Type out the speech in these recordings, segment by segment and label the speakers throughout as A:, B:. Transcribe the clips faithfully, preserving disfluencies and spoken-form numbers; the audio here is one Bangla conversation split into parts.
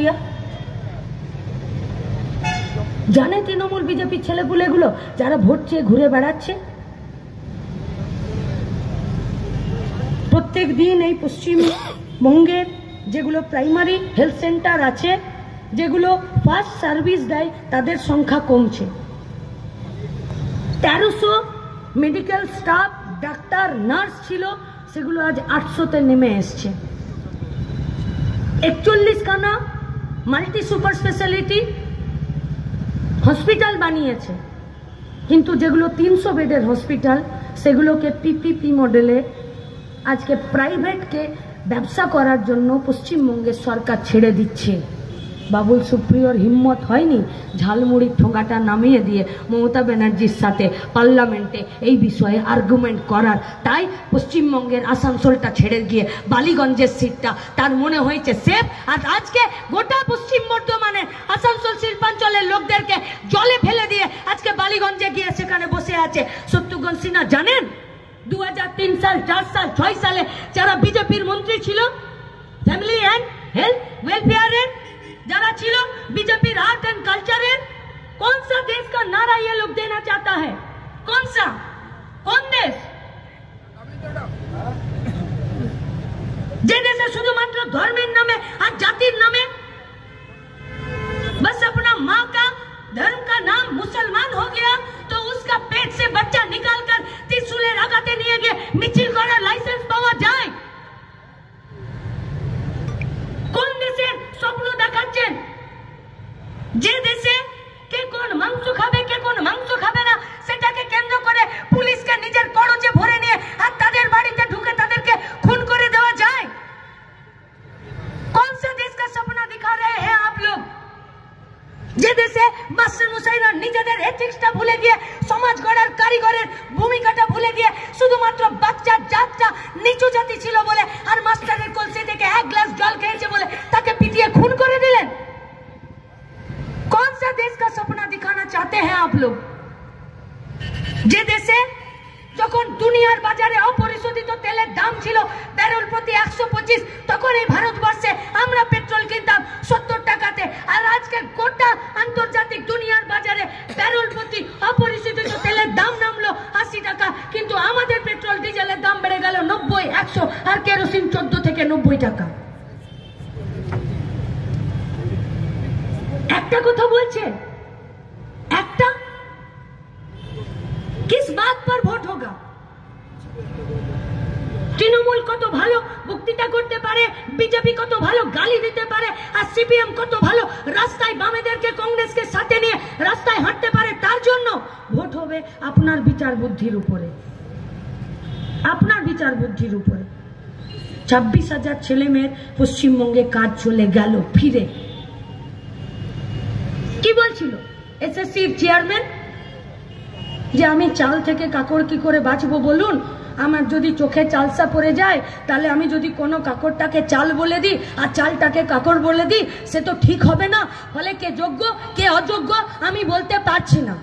A: দিয়া? জানে তৃণমূল বিজেপির ছেলেপুলেগুলো যারা ভোট চেয়ে ঘুরে বেড়াচ্ছে? প্রত্যেক দিন এই পশ্চিমবঙ্গের যেগুলো প্রাইমারি হেলথ সেন্টার আছে, যেগুলো ফার্স্ট সার্ভিস দেয়, তাদের সংখ্যা কমছে। তেরোশো মেডিকেল স্টাফ, ডাক্তার, নার্স ছিল, সেগুলো আজ আটশোতে নেমে এসছে। একচল্লিশ খানা মাল্টি সুপার স্পেশালিটি হসপিটাল বানিয়েছে, কিন্তু যেগুলো তিনশো বেডের হসপিটাল সেগুলোকে পিপিপি মডেলে আজকে প্রাইভেটকে ব্যবসা করার জন্য পশ্চিমবঙ্গের সরকার ছেড়ে দিচ্ছে। বাবুল সুপ্রিয়র হিম্মত হয়নি ঝালমুড়ির ঠোঙাটা নামিয়ে দিয়ে মমতা ব্যানার্জির সাথে পার্লামেন্টে এই বিষয়ে আর্গুমেন্ট করার, তাই পশ্চিমবঙ্গের আসানসোলটা ছেড়ে গিয়ে বালিগঞ্জের সিটটা তার মনে হয়েছে সেফ। আর আজকে গোটা পশ্চিম বর্ধমানের আসানসোল শিল্পাঞ্চলের লোকদেরকে জলে ফেলে দিয়ে আজকে বালিগঞ্জে গিয়ে সেখানে বসে আছে শত্রুঘ্ন সিনহা। জানেন দু হাজার তিন সাল, চার সাল, ছয় সালে যারা বিজেপির মন্ত্রী ছিল, ফ্যামিলি অ্যান্ড হেলথ ওয়েলফেয়ারের যারা ছিল, बीजेपी आर्ट एंड कल्चर है, कौन सा देश का नारा ये लोग देना चाहता है? कौन सा? कौन देश? जे देश शुधुमात्र धर्मेर नामे और जातिर नामे बस अपना माँ का धर्म का नाम मुसलमान हो गया तो उसका पेट से बच्चा निकालकर त्रिशूले आगाते निये गए मिছিল করার লাইসেন্স পাওয়া যায়? কোন দেশের স্বপ্ন দেখাচ্ছেন? যে দেশে কে কোন মাংস খাবে, কে কোন মাংস খাবে না সেটাকে কেন্দ্র করে পুলিশকে নিজের খরচে ভরে নিয়ে আর তাদের বাড়িতে ঢুকে তাদেরকে খুন করে দেওয়া যায়। कौन सा देश का सपना दिखा रहे हैं आप लोग? যে দেশে মাস্টার মশাইরা নিজেদের এথিক্সটা ভুলে গিয়ে সমাজ গড়ার কারিগরের ভূমিকাটা ভুলে গিয়ে শুধুমাত্র বাচ্চার জাতটা নিচু জাতি ছিল বলে আর মাস্টারের কলসি থেকে এক গ্লাস জল খেয়েছে বলে তাকে পিটিয়ে খুন করে দিলেন। कौन सा देश का सपना दिखाना चाहते हैं आप लोग? যে দেশে যখন দুনিয়ার বাজারে অপরিশোধিত তেলের দাম ছিল ব্যারেল প্রতি একশো পঁচিশ, তখন এই ভারতবর্ষে আমরা পেট্রোল কিনতাম সত্তর টাকাতে, আর আজকে গোটা আন্তর্জাতিক দুনিয়ার বাজারে ব্যারেল প্রতি অপরিশোধিত তেলের দাম নামলো আশি টাকা, কিন্তু আমাদের পেট্রোল ডিজেলের দাম বেড়ে গেল নব্বই, একশো, আর কেরোসিন চোদ্দ থেকে নব্বই টাকা। একটা কথা বলছে, একটা किस बात पर वोट होगा? তৃণমূল কত ভালো বক্তৃতা করতে পারে, বিজেপি কত ভালো গালি দিতে পারে, আর সিপিএম কত ভালো রাস্তায় বামেদেরকে কংগ্রেসকে সাথে নিয়ে রাস্তায় হাঁটতে পারে, তার জন্য ভোট হবে আপনার বিচার বুদ্ধির উপরে, আপনার বিচার বুদ্ধির উপরে। ছাব্বিশ হাজার ছেলে মেয়ের পশ্চিমবঙ্গে কাজ চলে গেল ফিরে। কি বলছিল এসএসসির চেয়ারম্যান যে আমি চাল থেকে কাকড় কি করে বাঁচবো বলুন? আমার যদি চোখে চালসা পড়ে যায় তাহলে আমি যদি কোনো কাকড়টাকে চাল বলে দিই আর চালটাকে কাকড় বলে দিই সে তো ঠিক হবে না, ফলে কে যোগ্য কে অযোগ্য আমি বলতে পারছি না।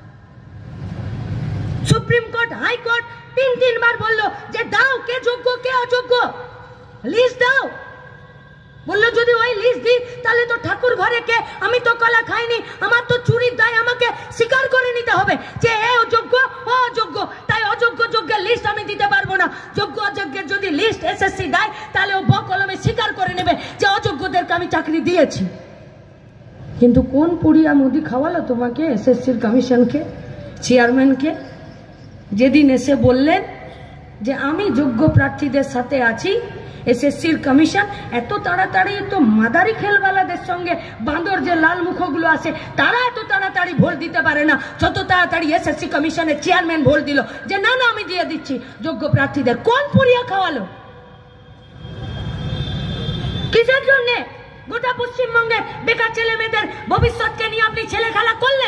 A: সুপ্রিম কোর্ট, হাইকোর্ট তিন তিনবার বললো যে দাও কে যোগ্য কে অযোগ্য, লিস্ট দাও। বললো যদি ওই লিস্ট দিই তাহলে তো ঠাকুর ঘরে কে, আমি তো কলা খাইনি, আমার তো চুরির দায় আমাকে স্বীকার করে নিতে হবে যে এ অযোগ্য ও অযোগ্য, তাই অযোগ্য যোগ্যের লিস্ট আমি দিতে পারবো না। যোগ্য অযোগ্যের যদি লিস্ট এসএসসি দেয় তাহলে ও বকলমে স্বীকার করে নেবে যে অযোগ্যদেরকে আমি চাকরি দিয়েছি। কিন্তু কোন পুড়িয়া মোদি খাওয়ালো তোমাকে এসএসসির কমিশনকে, চেয়ারম্যানকে? যেদিন এসে বললেন যে আমি যোগ্য প্রার্থীদের সাথে আছি, এসএসসির কমিশন এত তাড়াতাড়ি তো মাদারি খেলওয়ালাদের সঙ্গে বাঁদর যে লাল মুখগুলো আছে তারা এত তাড়াতাড়ি ভোট দিতে পারে না যত তাড়াতাড়ি এসএসসি কমিশনের চেয়ারম্যান ভোট দিল যে না না আমি দিয়ে দিচ্ছি যোগ্য প্রার্থীদের। কোন পুরিয়া খাওয়ালো? কিসের জন্য? গোটা পশ্চিমবঙ্গের বেকার ছেলে মেয়েদের ভবিষ্যৎকে নিয়ে আপনি ছেলে খেলা করলেন।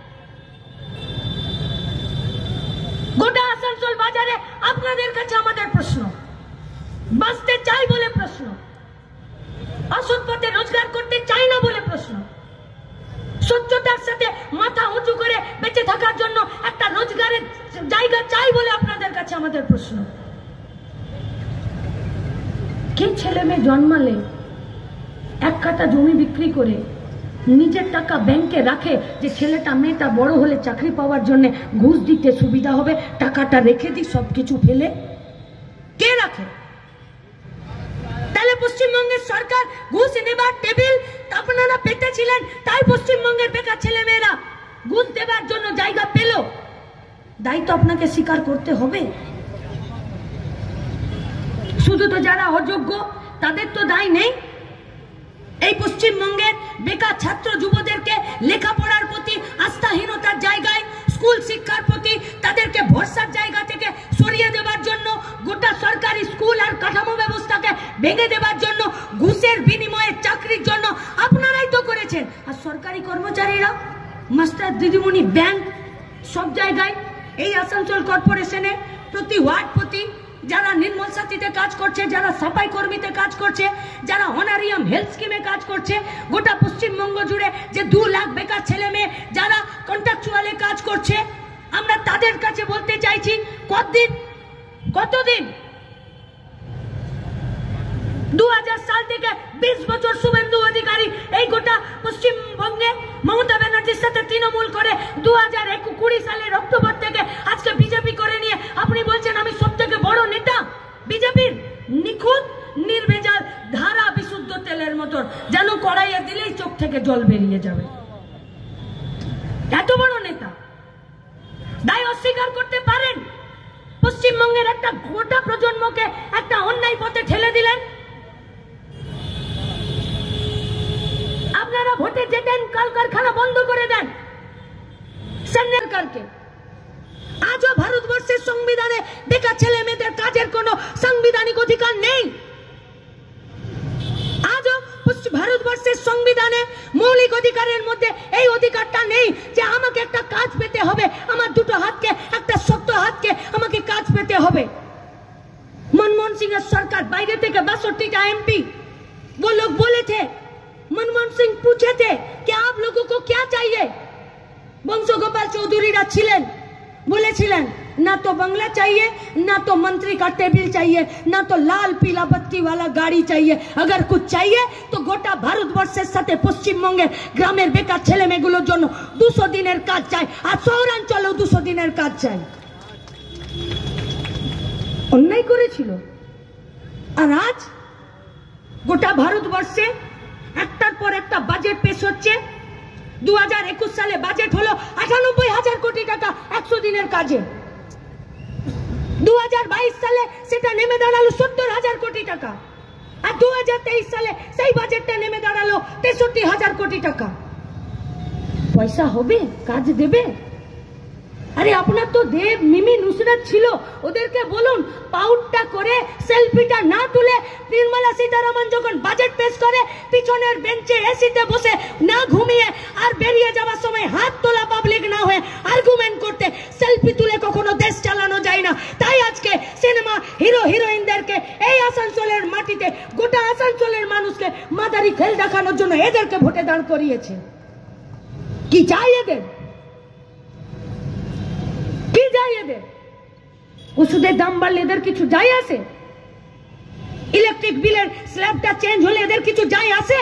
A: গোটা আসানসোল বাজারে আপনাদের কাছে আমাদের প্রশ্ন, বাঁচতে চাই বলে প্রশ্ন, অসৎ পথে রোজগার করতে চাই না বলে প্রশ্ন, স্বচ্ছতার সাথে মাথা উঁচু করে বেঁচে থাকার জন্য একটা রোজগারের জায়গা চাই বলে আপনাদের কাছে আমাদের প্রশ্ন। কে ছেলে মেয়ে জন্মালে এক কাটা কাটা জমি বিক্রি করে নিজের টাকা ব্যাংকে রাখে যে ছেলেটা মেয়েটা বড় হলে চাকরি পাওয়ার জন্য ঘুষ দিতে সুবিধা হবে, টাকাটা রেখে দিই সব কিছু ফেলে? কে রাখে? তাহলে পশ্চিমবঙ্গের সরকার ঘুষ নেবার টেবিল আপনারা পেতেছিলেন, তাই পশ্চিমবঙ্গের বেকার ছেলে মেয়েরা ঘুষ দেবার জন্য জায়গা পেল। দায়িত্ব আপনাকে স্বীকার করতে হবে। শুধু তো যারা অযোগ্য তাদের তো দায় নেই। এই পশ্চিমবঙ্গের বেকার ছাত্র যুবদেরকে লেখাপড়ার প্রতি আস্থাহীনতার জায়গায়, স্কুল শিক্ষার প্রতি তাদেরকে ভরসার জায়গা থেকে সরিয়ে দেবার জন্য, গোটা সরকারি স্কুল আর কাঠামো ব্যবস্থাকে ভেঙে দেবার জন্য, ঘুষের বিনিময়ে চাকরির জন্য আপনারাই তো করেছেন। আর সরকারি কর্মচারীরা, মাস্টার, দিদিমণি, ব্যাংক, সব জায়গায় এই আসানসোল কর্পোরেশনে প্রতি ওয়ার্ড প্রতি যারা নির্মল সাথীতে কাজ করছে, যারা সাফাই কর্মীতে কাজ করছে, যারা অনারিয়াম হেলথ স্কিমে কাজ করছে, গোটা পশ্চিমবঙ্গ জুড়ে যে দু লাখ বেকার ছেলে মেয়ে যারা কন্ট্রাকচুয়ালে কাজ করছে, আমরা তাদের কাছে বলতে চাইছি, কতদিন কতদিন দু হাজার সাল থেকে বিশ বছর শুভেন্দু অধিকারী এই গোটা পশ্চিমবঙ্গে মমতা ব্যানার্জির সাথে তৃণমূল করে দু হাজার কুড়ি সালের অক্টোবর থেকে আজকে বিজেপি করে নিয়ে আপনি বলছেন আমি সব থেকে বড় নেতা। বিজেপির নিখুঁত নির্ভেজাল ধারা বিশুদ্ধ তেলের মতন, যেন কড়াইয়ে দিলেই চোখ থেকে জল বেরিয়ে যাবে। এত বড় নেতা দায় অস্বীকার করতে পারেন? পশ্চিমবঙ্গের একটা গোটা প্রজন্মকে একটা অন্যায় পথে ঠেলে দিলেন। আপনারা ভোটে যেতেন, কলকারখানা বন্ধ করে দেন সরকারকে। আজও ভারতবর্ষের সংবিধানে বেকার ছেলে মেয়েদের কাজের কোনো সাংবিধানিক অধিকার নেই। আজও ভারতবর্ষের সংবিধানে মৌলিক অধিকারের মধ্যে এই অধিকারটা নেই যে আমাকে একটা কাজ পেতে হবে, আমার দুটো হাতকে, একটা শক্ত হাতকে আমাকে কাজ পেতে হবে। मनमोहन सिंह सरकार বাইরে থেকে बासठीটা एमपी वो लोग बोले थे, मनमोहन सिंह पूछे थे कि आप लोगों को क्या चाहिए? বংশগোপাল চৌধুরীরা ছিলেন, বলেছিলেন ना तो बंगला चाहिए, ना तो मंत्री का टेबल चाहिए, ना तो लाल पीला बत्ती वाला गाड़ी चाहिए। अगर कुछ चाहिए तो गोटा भारतवर्षের সাথে পশ্চিমবঙ্গের গ্রামের বেকার ছেলে মেয়েগুলোর জন্য দুশো দিনের কাজ চাই, আর শহরাঞ্চলেও দুশো দিনের কাজ চাই। অন্যায় করেছিল। আর আজ গোটা ভারতবর্ষে একটার পর একটা বাজেট পেশ হচ্ছে। দু হাজার একুশ সালে বাজেট হলো আটানব্বই হাজার কোটি টাকা একশো দিনের কাজে। দু হাজার বাইশ সালে সেটা নেমে দাঁড়ালো সত্তর হাজার কোটি টাকা, আর দু হাজার তেইশ সালে সেই বাজেটটা নেমে দাঁড়ালো তেষট্টি হাজার কোটি টাকা। পয়সা হবে, কাজ দেবে? আরে আপনার তো দেব মিমি নুসরাত ছিল, ওদেরকে বলুন পাউডটা করে সেলফিটা না তুলে নির্মলা সীতারামন যখন বাজেট পেশ করে পিছনের বেঞ্চে এসিতে বসে না ঘুমিয়ে আর বেরিয়ে যাওয়ার সময় হাত তোলা পাবলিক না হয়ে আর্গুমেন্ট করতে, সেলফি তুলে কখনো দেশ চালানো যায় না। তাই আজকে সিনেমা হিরো হিরোইনদেরকে এই আসানসোলের মাটিতে গোটা আসানসোলের মানুষকে মাদারি খেল দেখানোর জন্য এদেরকে ভোটে দাঁড় করিয়েছে। কি চাই এদের? কি যায় এদের? ওষুধের দাম বাড়লে এদের কিছু যায় আসে? ইলেকট্রিক বিলের স্ল্যাবটা চেঞ্জ হলে এদের কিছু যায় আসে?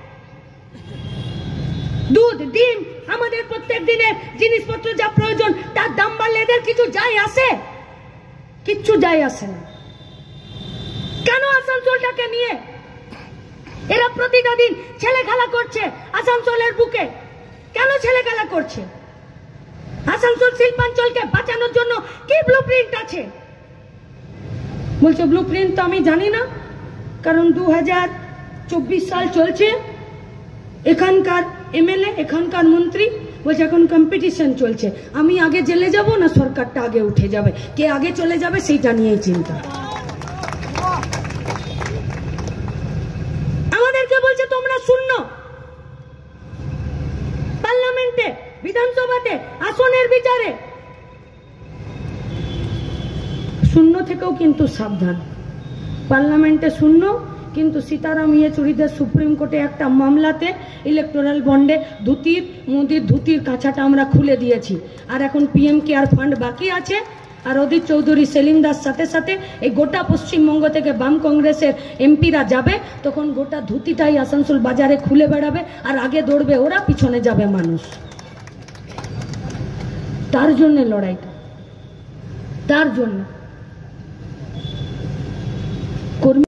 A: দুধ, ডিম, আমাদের প্রত্যেক দিনের জিনিসপত্র যা প্রয়োজন তার দাম বাড়লে এদের কিছু যায় আসে? কিচ্ছু যায় আসে না। কেন আসানসোলটাকে নিয়ে এরা প্রতিটা দিন ছেলে খেলা করছে আসানসোলের বুকে? কেন ছেলে খেলা করছে? আসানসোল শিল্পাঞ্চলকে বাঁচানোর জন্য কি ব্লুপ্রিন্ট আছে? বলছে ব্লুপ্রিন্ট তো আমি জানি না, কারণ দু হাজার চব্বিশ সাল চলছে, এখানকার এমএলএ, এখানকার মন্ত্রী বলছে এখন কম্পিটিশন চলছে, আমি আগে জেলে যাব না সরকারটা আগে উঠে যাবে, কে আগে চলে যাবে সেইটা নিয়েই চিন্তা। আমাদেরকে বলছে তোমরা শূন্য, পার্লামেন্টে, বিধানসভাতে, আসনের বিচারে শূন্য থেকেও কিন্তু সাবধান। পার্লামেন্টে শূন্য, কিন্তু সীতারাম ইয়েচুরিদের সুপ্রিম কোর্টে একটা মামলাতে ইলেকটোরাল বন্ডে ধুতির মোদির ধুতির কাছাটা আমরা খুলে দিয়েছি, আর এখন পিএম কেয়ার ফান্ড বাকি আছে, আর অধীর চৌধুরী সেলিম দাস সাথে সাথে এই গোটা পশ্চিমবঙ্গ থেকে বাম কংগ্রেসের এমপিরা যাবে, তখন গোটা ধুতিটাই আসানসোল বাজারে খুলে বেড়াবে, আর আগে দৌড়বে ওরা, পিছনে যাবে মানুষ। তার জন্য লড়াইটা, তার জন্য।